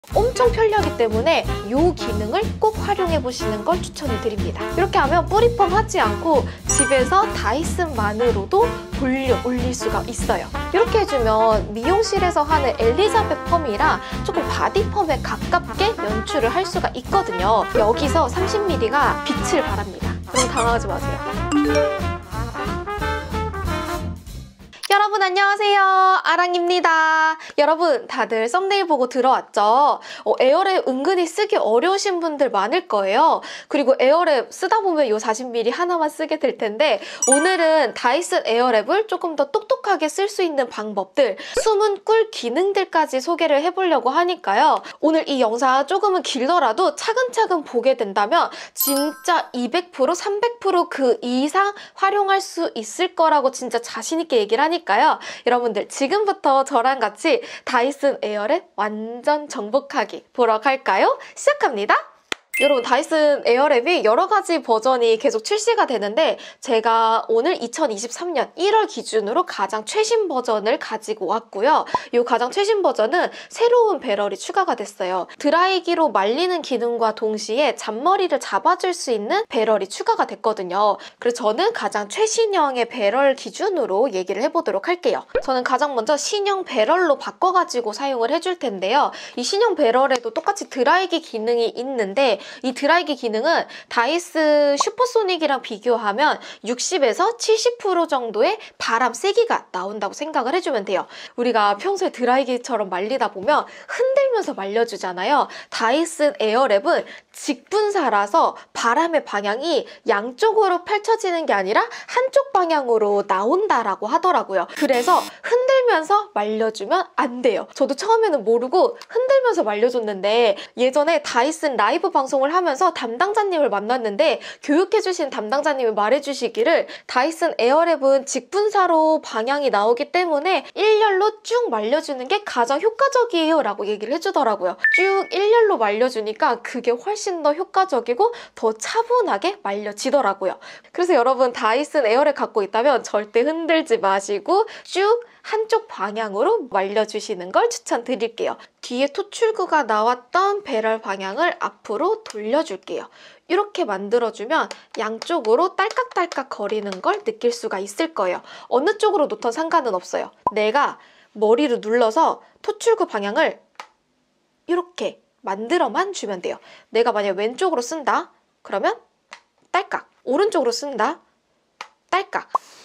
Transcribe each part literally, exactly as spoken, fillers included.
엄청 편리하기 때문에 이 기능을 꼭 활용해 보시는 걸 추천을 드립니다. 이렇게 하면 뿌리펌 하지 않고 집에서 다이슨만으로도 볼륨 올릴 수가 있어요. 이렇게 해주면 미용실에서 하는 엘리자벳 펌이랑 조금 바디 펌에 가깝게 연출을 할 수가 있거든요. 여기서 삼십 밀리리터가 빛을 발합니다. 그럼 당황하지 마세요. 여러분 안녕하세요, 아랑입니다. 여러분 다들 썸네일 보고 들어왔죠? 어, 에어랩 은근히 쓰기 어려우신 분들 많을 거예요. 그리고 에어랩 쓰다 보면 이 사십 밀리리터 하나만 쓰게 될 텐데 오늘은 다이슨 에어랩을 조금 더 똑똑하게 쓸 수 있는 방법들, 숨은 꿀 기능들까지 소개를 해보려고 하니까요. 오늘 이 영상 조금은 길더라도 차근차근 보게 된다면 진짜 이백 퍼센트, 삼백 퍼센트 그 이상 활용할 수 있을 거라고 진짜 자신있게 얘기를 하니까 여러분들 지금부터 저랑 같이 다이슨 에어랩 완전 정복하기 보러 갈까요? 시작합니다. 여러분 다이슨 에어랩이 여러 가지 버전이 계속 출시가 되는데 제가 오늘 이천이십삼 년 일월 기준으로 가장 최신 버전을 가지고 왔고요. 이 가장 최신 버전은 새로운 배럴이 추가가 됐어요. 드라이기로 말리는 기능과 동시에 잔머리를 잡아줄 수 있는 배럴이 추가가 됐거든요. 그래서 저는 가장 최신형의 배럴 기준으로 얘기를 해보도록 할게요. 저는 가장 먼저 신형 배럴로 바꿔가지고 사용을 해줄 텐데요. 이 신형 배럴에도 똑같이 드라이기 기능이 있는데 이 드라이기 기능은 다이슨 슈퍼소닉이랑 비교하면 육십에서 칠십 퍼센트 정도의 바람 세기가 나온다고 생각을 해주면 돼요. 우리가 평소에 드라이기처럼 말리다 보면 흔들면서 말려주잖아요. 다이슨 에어랩은 직분사라서 바람의 방향이 양쪽으로 펼쳐지는 게 아니라 한쪽 방향으로 나온다라고 하더라고요. 그래서 흔들면서 말려주면 안 돼요. 저도 처음에는 모르고 흔들면서 말려줬는데 예전에 다이슨 라이브 방송을 하면서 담당자님을 만났는데 교육해주신 담당자님이 말해주시기를 다이슨 에어랩은 직분사로 방향이 나오기 때문에 일렬로 쭉 말려주는 게 가장 효과적이에요 라고 얘기를 해주더라고요. 쭉 일렬로 말려주니까 그게 훨씬 더 효과적이고 더 차분하게 말려지더라고요. 그래서 여러분 다이슨 에어랩 갖고 있다면 절대 흔들지 마시고 쭉 한쪽 방향으로 말려주시는 걸 추천드릴게요. 뒤에 토출구가 나왔던 배럴 방향을 앞으로 돌려줄게요. 이렇게 만들어주면 양쪽으로 딸깍딸깍 거리는 걸 느낄 수가 있을 거예요. 어느 쪽으로 놓던 상관은 없어요. 내가 머리로 눌러서 토출구 방향을 이렇게 만들어만 주면 돼요. 내가 만약 왼쪽으로 쓴다? 그러면 딸깍. 오른쪽으로 쓴다? 딸깍.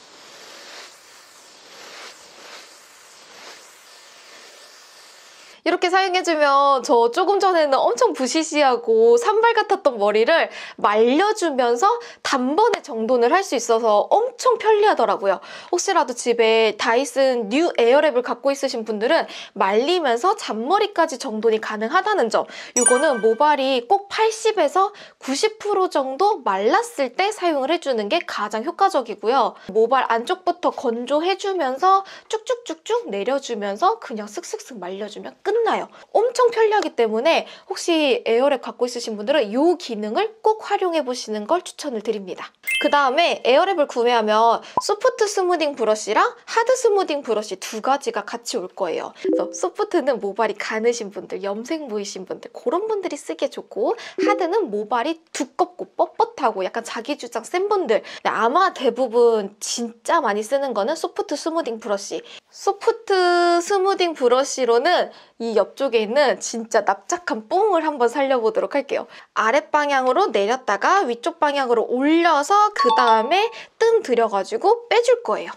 이렇게 사용해주면 저 조금 전에는 엄청 부시시하고 산발 같았던 머리를 말려주면서 단번에 정돈을 할 수 있어서 엄청 편리하더라고요. 혹시라도 집에 다이슨 뉴 에어랩을 갖고 있으신 분들은 말리면서 잔머리까지 정돈이 가능하다는 점, 이거는 모발이 꼭 팔십에서 구십 퍼센트 정도 말랐을 때 사용을 해주는 게 가장 효과적이고요. 모발 안쪽부터 건조해주면서 쭉쭉쭉쭉 내려주면서 그냥 슥슥슥 말려주면 끝 나요. 엄청 편리하기 때문에 혹시 에어랩 갖고 있으신 분들은 이 기능을 꼭 활용해 보시는 걸 추천을 드립니다. 그 다음에 에어랩을 구매하면 소프트 스무딩 브러쉬랑 하드 스무딩 브러쉬 두 가지가 같이 올 거예요. 그래서 소프트는 모발이 가느신 분들, 염색 보이신 분들 그런 분들이 쓰기에 좋고, 하드는 모발이 두껍고 뻣뻣하고 약간 자기 주장 센 분들, 아마 대부분 진짜 많이 쓰는 거는 소프트 스무딩 브러쉬. 소프트 스무딩 브러쉬로는 이 옆쪽에 있는 진짜 납작한 뽕을 한번 살려보도록 할게요. 아랫방향으로 내렸다가 위쪽 방향으로 올려서 그 다음에 뜸 들여가지고 빼줄 거예요.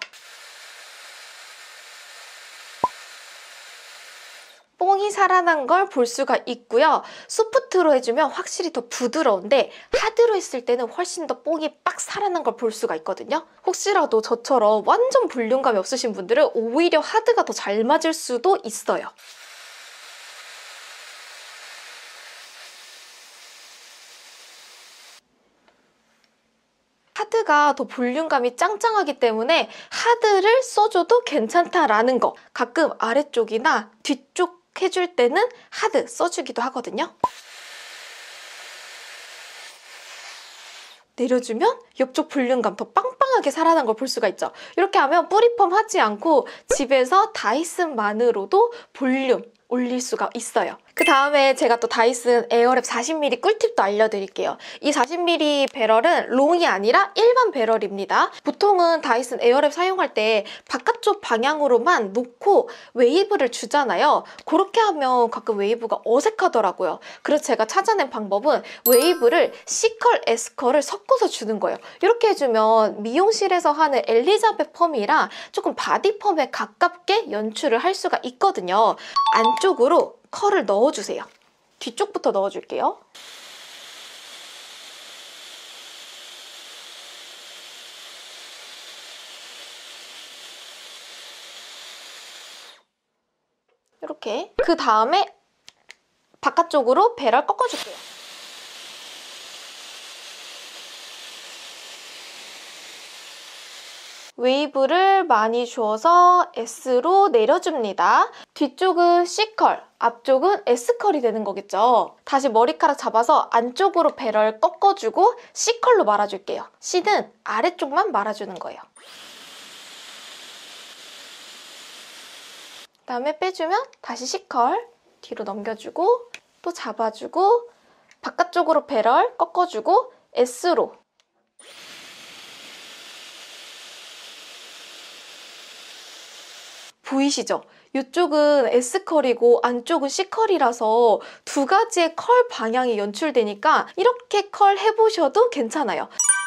뽕이 살아난 걸 볼 수가 있고요. 소프트로 해주면 확실히 더 부드러운데 하드로 했을 때는 훨씬 더 뽕이 빡 살아난 걸 볼 수가 있거든요. 혹시라도 저처럼 완전 볼륨감이 없으신 분들은 오히려 하드가 더 잘 맞을 수도 있어요. 하드가 더 볼륨감이 짱짱하기 때문에 하드를 써줘도 괜찮다라는 거. 가끔 아래쪽이나 뒤쪽 해줄 때는 하드 써주기도 하거든요. 내려주면 옆쪽 볼륨감 더 빵빵하게 살아난 걸 볼 수가 있죠. 이렇게 하면 뿌리펌 하지 않고 집에서 다이슨만으로도 볼륨 올릴 수가 있어요. 그 다음에 제가 또 다이슨 에어랩 사십 밀리리터 꿀팁도 알려드릴게요. 이 사십 밀리리터 배럴은 롱이 아니라 일반 배럴입니다. 보통은 다이슨 에어랩 사용할 때 바깥쪽 방향으로만 놓고 웨이브를 주잖아요. 그렇게 하면 가끔 웨이브가 어색하더라고요. 그래서 제가 찾아낸 방법은 웨이브를 C컬, S컬을 섞어서 주는 거예요. 이렇게 해주면 미용실에서 하는 엘리자벳 펌이랑 조금 바디 펌에 가깝게 연출을 할 수가 있거든요. 안쪽으로 컬을 넣어주세요. 뒤쪽부터 넣어줄게요. 이렇게. 그 다음에 바깥쪽으로 배럴 꺾어줄게요. 웨이브를 많이 주어서 S로 내려줍니다. 뒤쪽은 C컬, 앞쪽은 S컬이 되는 거겠죠. 다시 머리카락 잡아서 안쪽으로 배럴 꺾어주고 C컬로 말아줄게요. C는 아래쪽만 말아주는 거예요. 그다음에 빼주면 다시 C컬, 뒤로 넘겨주고 또 잡아주고 바깥쪽으로 배럴 꺾어주고 S로. 보이시죠? 이쪽은 S컬이고 안쪽은 C컬이라서 두 가지의 컬 방향이 연출되니까 이렇게 컬 해보셔도 괜찮아요.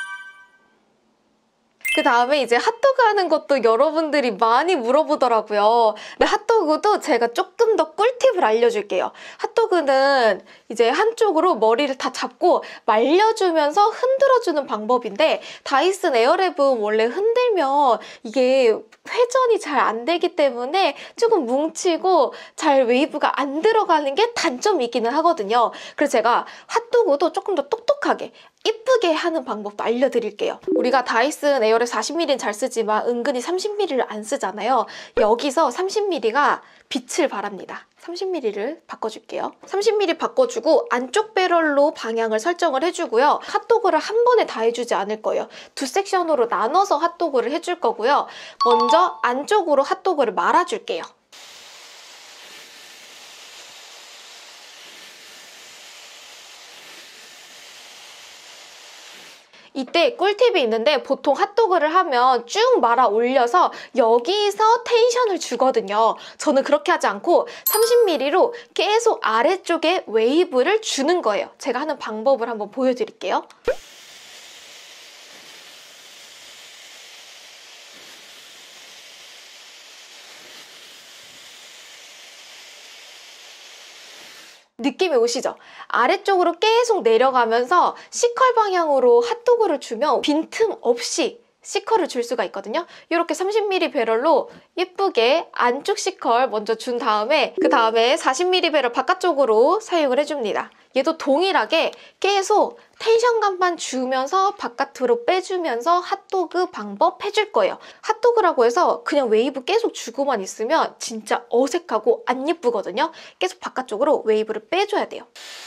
그 다음에 이제 핫도그 하는 것도 여러분들이 많이 물어보더라고요. 근데 핫도그도 제가 조금 더 꿀팁을 알려줄게요. 핫도그는 이제 한쪽으로 머리를 다 잡고 말려주면서 흔들어주는 방법인데 다이슨 에어랩은 원래 흔들면 이게 회전이 잘 안 되기 때문에 조금 뭉치고 잘 웨이브가 안 들어가는 게 단점이기는 하거든요. 그래서 제가 핫도그도 조금 더 똑똑하게 이쁘게 하는 방법도 알려드릴게요. 우리가 다이슨 에어랩 사십 밀리리터는 잘 쓰지만 은근히 삼십 밀리리터를 안 쓰잖아요. 여기서 삼십 밀리리터가 빛을 발합니다. 삼십 밀리리터를 바꿔줄게요. 삼십 밀리리터 바꿔주고 안쪽 배럴로 방향을 설정을 해주고요. 핫도그를 한 번에 다 해주지 않을 거예요. 두 섹션으로 나눠서 핫도그를 해줄 거고요. 먼저 안쪽으로 핫도그를 말아줄게요. 이때 꿀팁이 있는데 보통 핫도그를 하면 쭉 말아 올려서 여기서 텐션을 주거든요. 저는 그렇게 하지 않고 삼십 밀리리터로 계속 아래쪽에 웨이브를 주는 거예요. 제가 하는 방법을 한번 보여드릴게요. 느낌이 오시죠? 아래쪽으로 계속 내려가면서 C컬 방향으로 핫도그를 주면 빈틈 없이 C컬을 줄 수가 있거든요. 이렇게 삼십 밀리리터 배럴로 예쁘게 안쪽 C컬 먼저 준 다음에 그 다음에 사십 밀리리터 배럴 바깥쪽으로 사용을 해줍니다. 얘도 동일하게 계속 텐션감만 주면서 바깥으로 빼주면서 핫도그 방법 해줄 거예요. 핫도그라고 해서 그냥 웨이브 계속 주고만 있으면 진짜 어색하고 안 예쁘거든요. 계속 바깥쪽으로 웨이브를 빼줘야 돼요.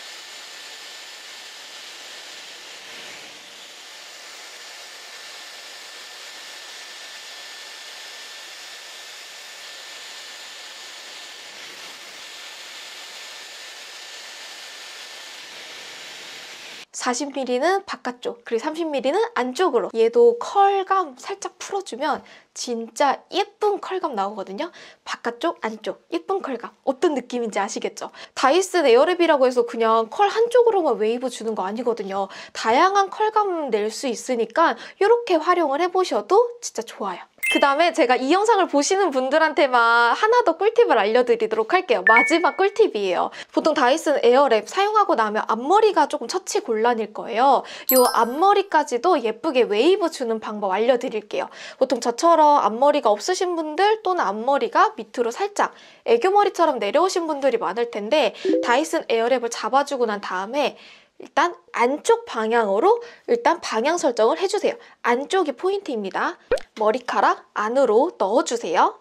사십 밀리리터는 바깥쪽, 그리고 삼십 밀리리터는 안쪽으로. 얘도 컬감 살짝 풀어주면 진짜 예쁜 컬감 나오거든요. 바깥쪽, 안쪽, 예쁜 컬감. 어떤 느낌인지 아시겠죠? 다이슨 에어랩이라고 해서 그냥 컬 한쪽으로만 웨이브 주는 거 아니거든요. 다양한 컬감 낼 수 있으니까 이렇게 활용을 해보셔도 진짜 좋아요. 그 다음에 제가 이 영상을 보시는 분들한테만 하나 더 꿀팁을 알려드리도록 할게요. 마지막 꿀팁이에요. 보통 다이슨 에어랩 사용하고 나면 앞머리가 조금 처치 곤란일 거예요. 이 앞머리까지도 예쁘게 웨이브 주는 방법 알려드릴게요. 보통 저처럼 앞머리가 없으신 분들 또는 앞머리가 밑으로 살짝 애교머리처럼 내려오신 분들이 많을 텐데 다이슨 에어랩을 잡아주고 난 다음에 일단 안쪽 방향으로 일단 방향 설정을 해주세요. 안쪽이 포인트입니다. 머리카락 안으로 넣어주세요.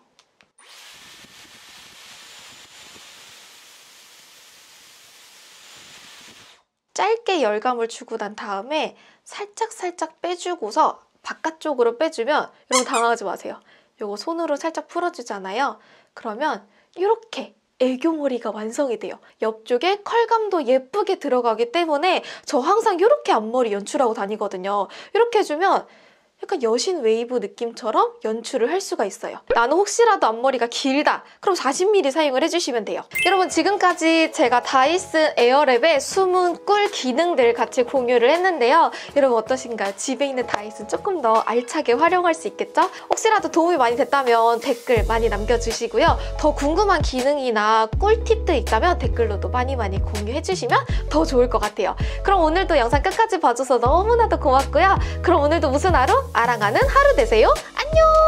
짧게 열감을 주고 난 다음에 살짝 살짝 빼주고서 바깥쪽으로 빼주면 여러분 당황하지 마세요. 이거 손으로 살짝 풀어주잖아요. 그러면 이렇게 애교머리가 완성이 돼요. 옆쪽에 컬감도 예쁘게 들어가기 때문에 저 항상 이렇게 앞머리 연출하고 다니거든요. 이렇게 해주면 약간 여신 웨이브 느낌처럼 연출을 할 수가 있어요. 나는 혹시라도 앞머리가 길다. 그럼 사십 밀리미터 사용을 해주시면 돼요. 여러분 지금까지 제가 다이슨 에어랩의 숨은 꿀 기능들 같이 공유를 했는데요. 여러분 어떠신가요? 집에 있는 다이슨 조금 더 알차게 활용할 수 있겠죠? 혹시라도 도움이 많이 됐다면 댓글 많이 남겨주시고요. 더 궁금한 기능이나 꿀팁들 있다면 댓글로도 많이 많이 공유해주시면 더 좋을 것 같아요. 그럼 오늘도 영상 끝까지 봐줘서 너무나도 고맙고요. 그럼 오늘도 무슨 하루? 아랑하는 하루 되세요. 안녕!